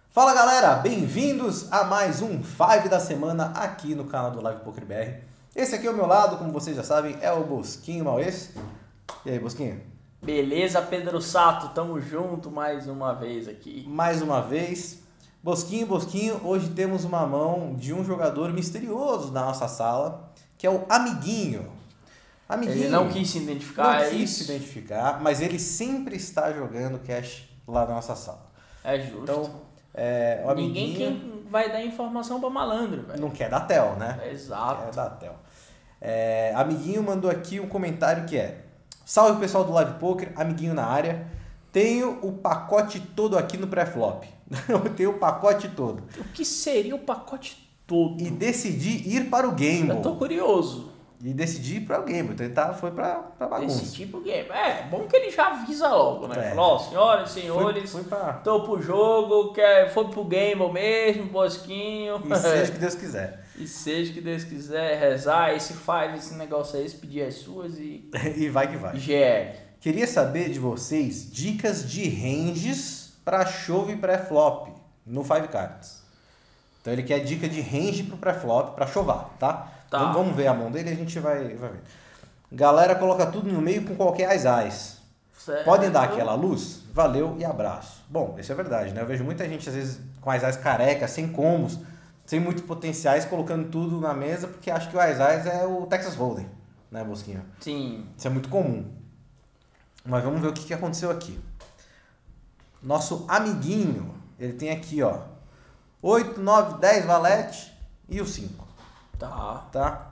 Fala galera, bem-vindos a mais um 5 da semana aqui no canal do Live Poker BR. Esse aqui ao meu lado, como vocês já sabem, é o Bosquinho Mauês. E aí, Bosquinho? Beleza, Pedro Sato, tamo junto mais uma vez aqui. Mais uma vez. Bosquinho, hoje temos uma mão de um jogador misterioso na nossa sala, que é o Amiguinho. Ele não quis se identificar, não quis se identificar, mas ele sempre está jogando cash lá na nossa sala. É justo. Então, o Amiguinho... Ninguém quem vai dar informação pra malandro, velho. Não quer dar tel, né? Exato. Quer dar tel. Amiguinho mandou aqui um comentário que é: salve pessoal do Live Poker, Amiguinho na área. Tenho o pacote todo aqui no pré-flop. Eu tenho o pacote todo. O que seria o pacote todo? E decidi ir para o Gamble. Eu tô curioso. E decidi ir para o Gamble. Então ele foi pra bagunça. Esse tipo de game. É bom que ele já avisa logo, né? Falou, ó, senhoras e senhores, tô pro jogo, foi pro Gamble mesmo, Bosquinho. E seja o que Deus quiser. E seja o que Deus quiser, rezar, esse negócio aí, pedir as suas e... E vai que vai. GL. Queria saber de vocês dicas de ranges para chove pré-flop no 5 Cards. Então ele quer dica de range pro pré-flop para chovar, tá? Então vamos ver a mão dele e a gente vai ver. Galera coloca tudo no meio com qualquer as. Podem dar aquela luz? Valeu e abraço. Bom, isso é verdade, né? Eu vejo muita gente às vezes com as careca, sem combos, sem muitos potenciais, colocando tudo na mesa porque acha que o as é o Texas Hold'em, né, Bosquinho? Sim. Isso é muito comum. Mas vamos ver o que aconteceu aqui. Nosso amiguinho, ele tem aqui, ó, 8, 9, 10 valete e o 5. Tá?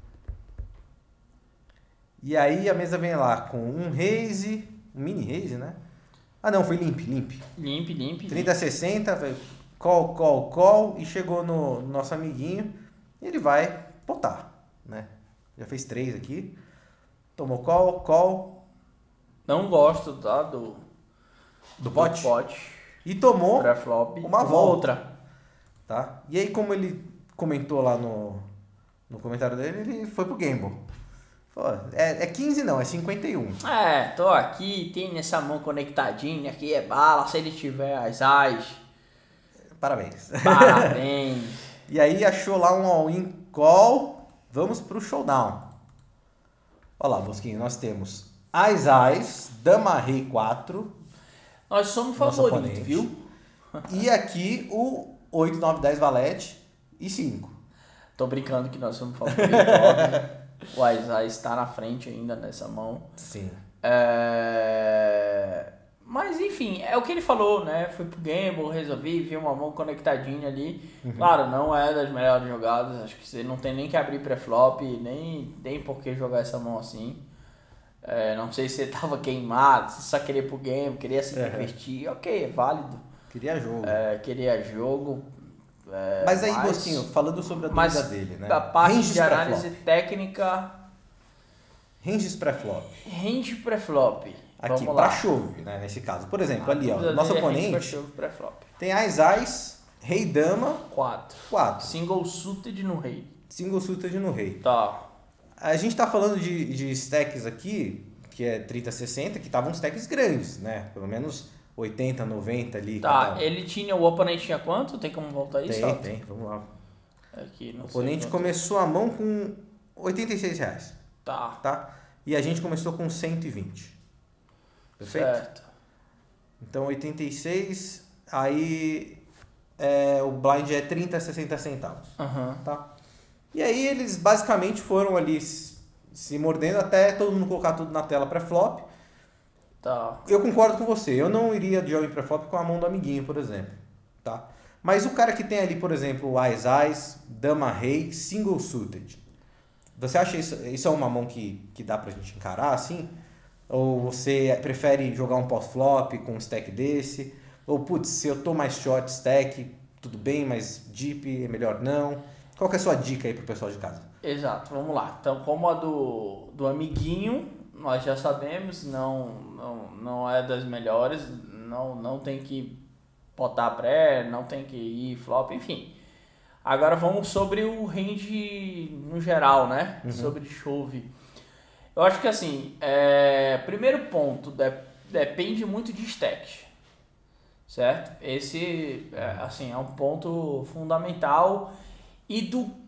E aí a mesa vem lá com um raise, um mini raise, né? Ah não, foi limp. Limp. 30, 60, foi call e chegou no nosso amiguinho e ele vai botar, né? Já fez 3 aqui. Tomou call. Não gosto, tá? Do pote. E tomou pré-flop uma volta. Outra. Tá? E aí, como ele comentou lá no comentário dele, ele foi pro Gamble. Falou, é 15 não, é 51. Tô aqui, tem nessa mão conectadinha, aqui é bala, se ele tiver as as. Parabéns. E aí achou lá um all-in call, vamos pro showdown. Olha lá, Bosquinho, nós temos as, dama rei 4. Nós somos favoritos, viu? E aqui o 8, 9, 10 valete e 5. Tô brincando que nós somos favoritos. O Aizai está na frente ainda nessa mão. Sim. Mas enfim, é o que ele falou, né? Fui pro Gamble, resolvi, vi uma mão conectadinha ali. Claro, não é das melhores jogadas. Acho que você não tem nem que abrir pré-flop, nem tem por que jogar essa mão assim. Não sei se você tava queimado, se só queria ir pro game, queria se divertir. Ok, é válido. Queria jogo. Queria jogo. Mas aí, Bosquinho, falando sobre a dúvida dele, né? A parte de análise técnica... Ranges pré-flop. Range pré-flop. Aqui, pra chove, né? Nesse caso. Por exemplo, ali, ó, nosso oponente tem as, rei, dama... 4. Single suited no rei. Single suited no rei. Tá. A gente tá falando de stacks aqui, que é 30, 60, que estavam stacks grandes, né? Pelo menos 80, 90 ali. Tá, o oponente tinha quanto? Tem como voltar isso? Tem, vamos lá. Aqui, o oponente começou a mão com R$86. Tá? E a gente começou com 120. Perfeito? Certo. Então 86, aí o blind é 30, 60 centavos. Tá? E aí eles basicamente foram ali se mordendo até todo mundo colocar tudo na tela pré-flop. Tá. Eu concordo com você, eu não iria de all-in pré-flop com a mão do amiguinho, por exemplo. Tá? Mas o cara que tem ali, por exemplo, as, dama rei, single suited. Você acha isso é uma mão que dá pra gente encarar assim? Ou você prefere jogar um post-flop com um stack desse? Ou, putz, se eu tô mais short stack, tudo bem, mas deep é melhor não? Qual que é a sua dica aí pro pessoal de casa? Exato, vamos lá. Então, como a do amiguinho, nós já sabemos, não é das melhores, não tem que botar pré, não tem que ir flop, enfim. Agora vamos sobre o range no geral, né? Sobre chove. Eu acho que assim, primeiro ponto, depende muito de stack. certo? Esse assim, é um ponto fundamental e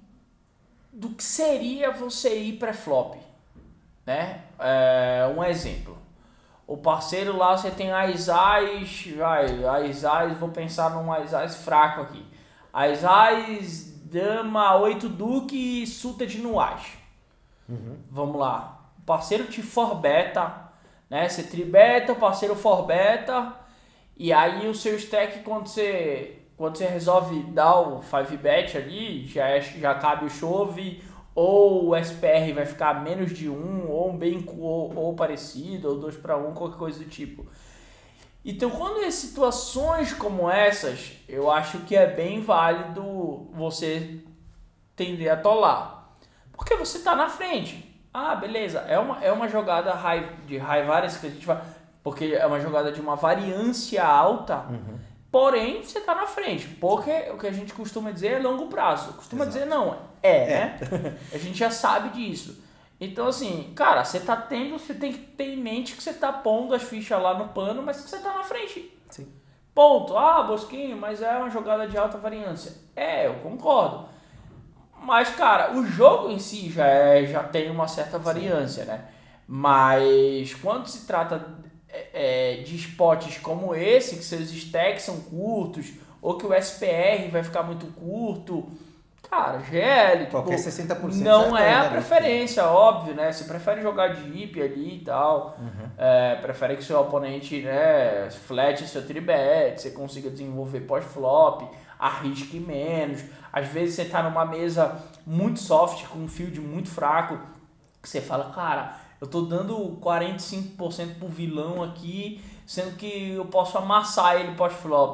do que seria você ir pré-flop, né? Um exemplo. O parceiro lá, você tem As-As, vou pensar num As-As fraco aqui. As-As, Dama, 8 Duque e Suited no As. Vamos lá. O parceiro te forbeta, né? Você tribeta, o parceiro forbeta, e aí o seu stack, quando você resolve dar o 5bet ali, já cabe o chove, ou o SPR vai ficar menos de 1, ou parecido, ou 2-1, qualquer coisa do tipo. Então, quando em situações como essas, eu acho que é bem válido você tender a tolar. Porque você está na frente. Ah, beleza, é uma jogada de high variance que a gente vai... Porque é uma jogada de uma variância alta, porém você está na frente. Porque o que a gente costuma dizer é longo prazo. Costuma dizer não, né? A gente já sabe disso. Então assim, cara, você tem que ter em mente que você está pondo as fichas lá no pano, mas que você está na frente. Sim. Ponto. Ah, Bosquinho, mas é uma jogada de alta variância. Eu concordo. Mas, cara, o jogo em si já tem uma certa variância, né? Mas quando se trata de spots como esse, que seus stacks são curtos, ou que o SPR vai ficar muito curto, cara, GL, qualquer 60% não é a preferência, óbvio, né? Você prefere jogar deep ali e tal, prefere que seu oponente, né, flat seu tribet, você consiga desenvolver pós-flop, arrisque menos. Às vezes você tá numa mesa muito soft, com um field muito fraco, que você fala, cara, eu tô dando 45% pro vilão aqui, sendo que eu posso amassar ele pós-flop.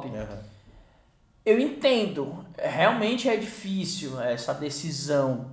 Eu entendo, realmente é difícil essa decisão.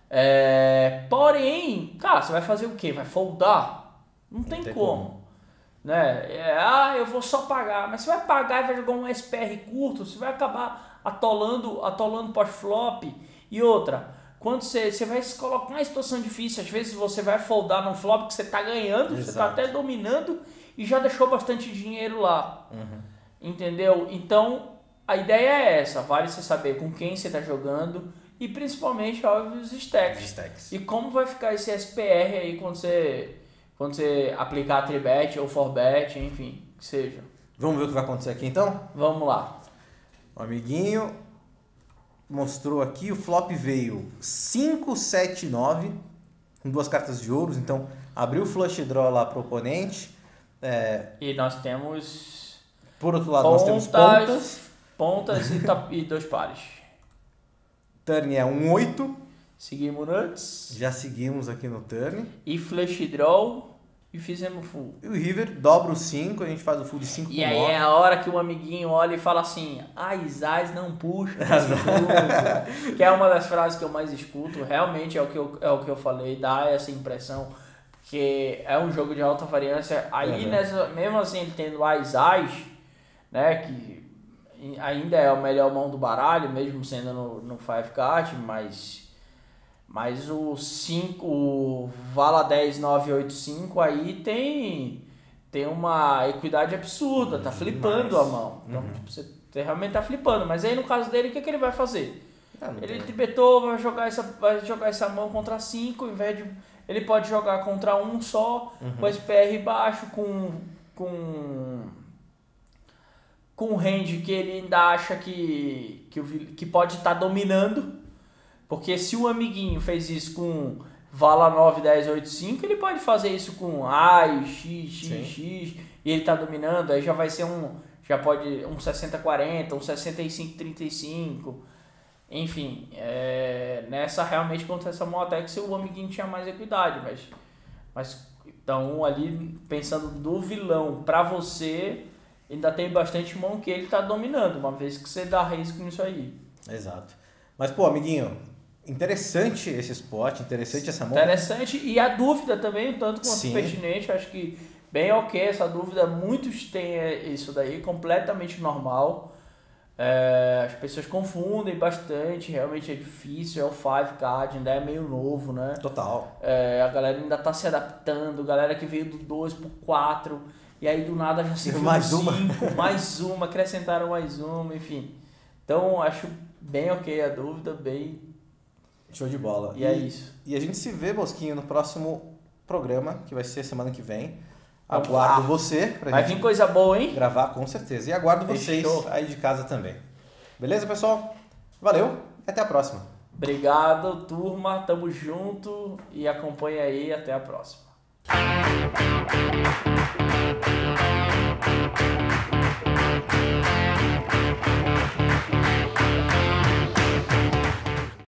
Porém, cara, você vai fazer o quê? Vai foldar? Não tem como. Né? Eu vou só pagar. Mas você vai pagar e vai jogar um SPR curto, você vai acabar atolando pós-flop. E outra, quando você vai se colocar em situação difícil, às vezes você vai foldar num flop que você está ganhando, você está até dominando e já deixou bastante dinheiro lá. Entendeu? Então, a ideia é essa, vale você saber com quem você está jogando e principalmente, óbvio, os stacks. E como vai ficar esse SPR aí quando você aplicar 3bet ou 4bet, enfim, que seja. Vamos ver o que vai acontecer aqui então? Vamos lá. O amiguinho mostrou aqui, o flop veio 5, 7, 9, com 2 cartas de ouros, então abriu o flush draw lá pro oponente. E nós temos... Por outro lado, nós temos pontas. Pontas e 2 pares. Turn é 8. Seguimos nuts. Já seguimos aqui no turn. E flush draw e fizemos full. E o river dobra o 5, a gente faz o full de 5 com 9. E aí é a hora que o amiguinho olha e fala assim, As não puxa. Que é uma das frases que eu mais escuto. Realmente é o que eu falei, dá essa impressão. Porque é um jogo de alta variância. Aí, mesmo assim, ele tendo As, né, que ainda é o melhor mão do baralho, mesmo sendo no 5 card, mas o 5, o Vala 10, 9, 8, 5 aí tem uma equidade absurda, tá flipando a mão. Então, você realmente tá flipando, mas aí no caso dele, o que ele vai fazer? Ele tribetou, vai jogar essa mão contra 5, ao invés de... Ele pode jogar contra um só, com SPR baixo, com range que ele ainda acha que pode estar dominando. Porque se o amiguinho fez isso com Vala 9, 10, 8, 5, ele pode fazer isso com As, X, e ele tá dominando, aí já vai ser já pode um 60-40, um 65-35, enfim, nessa realmente contra essa mão até que o amiguinho tinha mais equidade, mas então ali pensando do vilão pra você, ainda tem bastante mão que ele tá dominando, uma vez que você dá risco nisso aí. Exato. Mas, pô, amiguinho, interessante esse spot, interessante essa mão. Interessante, e a dúvida também, tanto quanto pertinente, acho que bem ok essa dúvida, muitos têm isso daí, completamente normal. As pessoas confundem bastante, realmente é difícil, é o 5 card, ainda é meio novo, né? Total. A galera ainda tá se adaptando, galera que veio do 2 pro 4, e aí do nada já se viu mais uma. 5, mais uma, acrescentaram mais uma, enfim. Então acho bem ok a dúvida, bem... Show de bola. E é isso. E a gente se vê, Bosquinho, no próximo programa, que vai ser semana que vem. Aguardo você pra vai gente vir coisa boa, hein? gravar, com certeza. E aguardo vocês aí de casa também. Beleza, pessoal? Valeu e até a próxima. Obrigado, turma. Tamo junto e acompanha aí. Até a próxima.